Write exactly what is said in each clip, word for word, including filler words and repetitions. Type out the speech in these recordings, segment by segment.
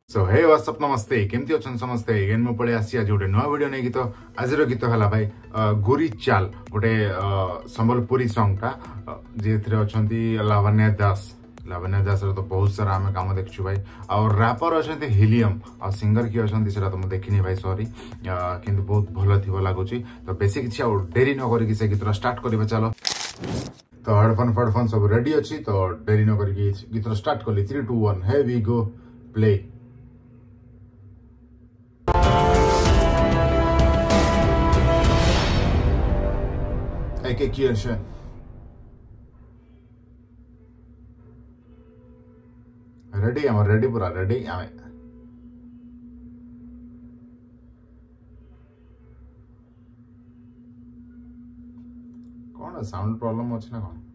सो हे WhatsApp नमस्ते केमती अच्छा समस्ते एगेन मु पळे आसी आज गोटे नया वीडियो नहीं गीत आज गीत है भाई गोरी चाल गोटे संबलपुरी सॉन्ग टा जे अच्छा लावण्य दास लावण्य दास तो बहुत सारा आम कम देखु भाई और रैपर अच्छा हिलियम और सिंगर किए अच्छा तो मुझे देखनी भाई सॉरी किंतु बहुत भल थी लगुच तो बेसी किसी डेरी न करी से गीत स्टार्ट करवा चलो तो हेडफोन फेडफोन सब रेडी अच्छी तो डेरी न करी गीत स्टार्ट कली three two one hey we go play एक एक क्वेश्चन रेडी हम रेडी पूरा रेडी आमे कौन साउंड प्रॉब्लम अच्छे ना कौन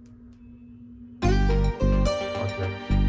ओके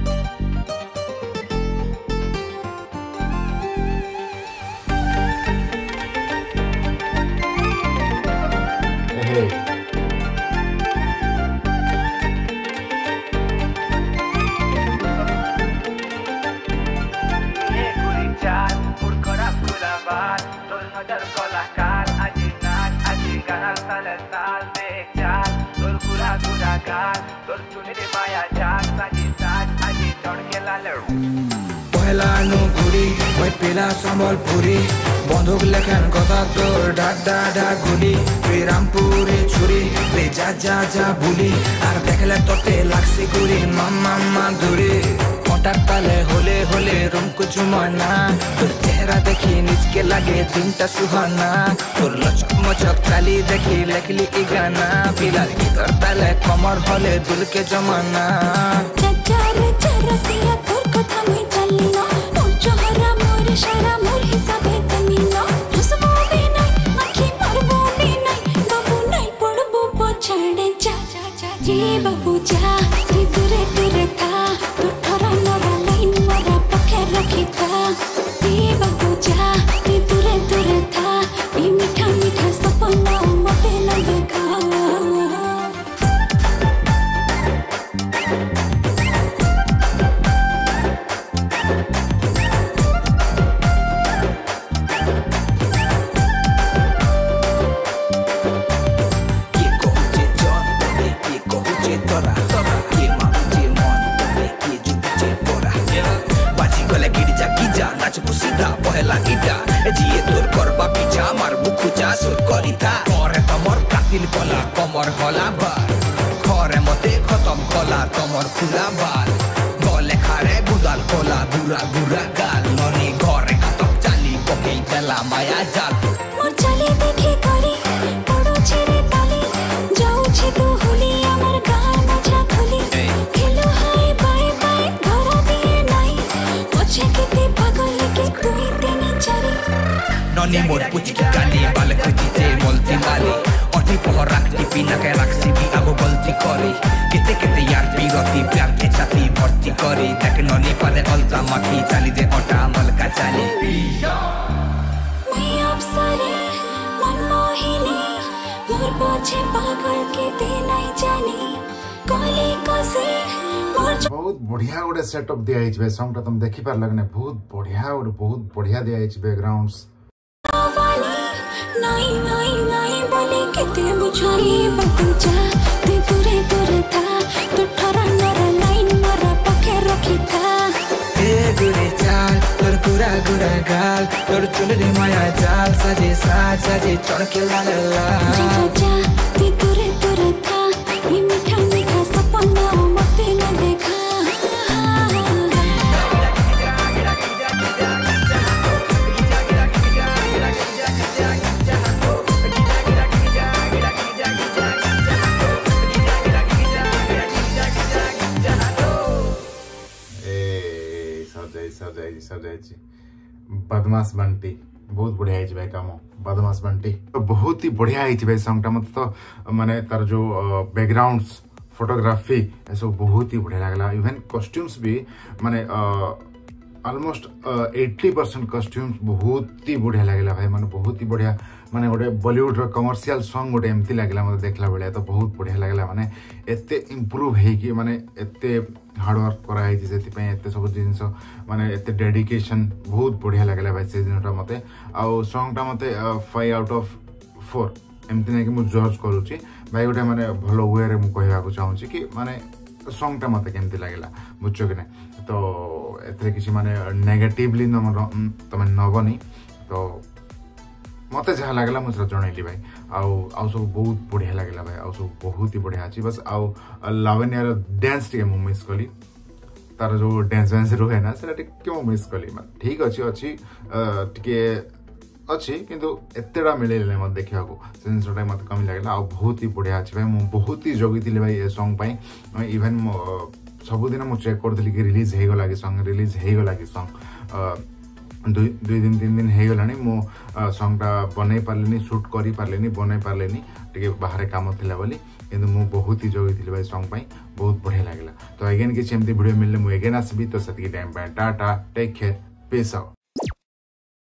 पहला नुगुरी मैं पेला संबलपुरी बंदूक लेखन कथा तोर डाक डा डा गुली रामपुरी छुरी रे जा जा जा बुली और देखले तोते लाक्सी गुरी मामा माधुरी कटार ताले होले होले रूम को झुमाना तोर चेहरा देखी निज के लगे दिनटा सुहाना तोर लचक मचक चाली देखी लेखली की गाना फिलहाल गिटार ताले कमर होले दुल के जमाना चाचार चरसिया तोर कथा में चलना मोर चोहरा मोर इशारा मोर हिसाबे तमीना हसबो बे नहीं आखी मारबो बे नहीं बाबू नहीं पड़बो पछाड़े जा जी बाबू जा तू दूरे दूरे था तू थरा नरा लाइन मरा पखे रखी था जी बाबू जा तू दूरे दूरे था ये मीठा मीठा सपना मते न देखा पहला इटा जिए तोर करबा पीछा मार मुखुचा सुर करिता करे तमर कातिल कला कमर हला बार घरे मते खत्म कला तमर खुला बाल गले खारे गुदाल कोला गुरा गुरा गाल ननी घरे खत्म चाली पके देला माया जाल मोर चाली देखी करी पड़ो छेरे ताली जाऊ छे तू होली हमर गार मजा खोली हेलो हाय बाय बाय घरा दिए नहीं पछे केते पागल के कोई तेनी चारी ननी मोर पुची की गाली बाल खजीते बोलती माली अठी पहर राखती पीना के रखसी भी आगो गलती करी केते केते यार बिगती प्यार के छाती भर्ती करी देख ननी पाले अलता माखी चाली दे अटा मलका चाली मैं अप्सरे मनमोहिनी मोर पछे पागल के ते नहीं जानी कोली कसे बहुत बढ़िया गोटे सेटअप दिया है सॉन्ग तुम देखि पार लगने बहुत बढ़िया और बहुत बढ़िया दिया है बैकग्राउंड्स नहीं नहीं नहीं बोले किते बुझाई बाबू जा तू दूरे दूरे था तू ठरा नरा लाइन मरा पके रखी था ए गुरे चाल तोर गुरा गुरा गाल तोर चुनरी माया जाल सजे साज सजे चढ़के ला ला जा जा जा तू दूरे दूरे था ये मीठा मीठा सपना मते न देखा बदमाश बंटी बहुत बढ़िया है भाई काम बदमाश बंटी तो बहुत ही बढ़िया है भाई सॉन्ग टा मत तो माने तार जो बैकग्राउंड्स फोटोग्राफी सब बहुत ही बढ़िया लगला इवन कॉस्ट्यूम्स भी माने ऑलमोस्ट एट्टी परसेंट कस्ट्यूम्स बहुत ही बढ़िया लगला भाई माने बहुत ही बढ़िया माने गोटे बॉलीवुड रो कमर्शियल सॉन्ग गोटे एमती लगला मते देखला बेले तो बहुत बढ़िया लगला माने एते इंप्रूव हे कि माने एते हार्ड वर्क करा है जेति पे एते सब जिंस माने एते डेडिकेशन बहुत बढ़िया लगला भाई से दिनटा मते आ सॉन्ग टा मते फाइव आउट ऑफ फोर एमती नै कि मु जज करूची भाई गोटे माने भलो वे रे मु कहबा को चाहूची कि माने सॉन्ग टा मते केमती लागला बुझछो कि नै तो एते किसी माने नेगेटिवली न तमे नबनी तो मते जहा लागला मु सर जणैली भाई आउ आउ सब बहुत बढ़िया लागला भाई आउ सब बहुत ही बढ़िया अछि बस आउ लावण्यर डांस टे मु मिस कली तार जो डांस डांस रहे ना सेटा क्यों मिस कली ठीक अछि अछि टिके अच्छी किंतु एतेटा मिले मत देखा को जिनटा मत कमी लगला आ बहुत ही बढ़िया अच्छी भाई मुझे बहुत ही जगी भाई ए सॉन्ग पाई इवेन सबुदिन मुझे चेक करथि कि रिलीज हो गला कि सॉन्ग रिलीज हो गला कि सॉन्ग दुई दुई दिन तीन दिन हो गलानी मो सॉन्गटा बनै पारलेनी शूट करि पारलेनी बनै पारलेनी टिके बाहर काम थिला बोली किंतु मु बहुत ही जगी भाई सॉन्ग पाई बहुत बढ़िया लागला तो अगेन किछि एमती वीडियो मिलले मु अगेन आसबी तो सती time bye tata take care peace out.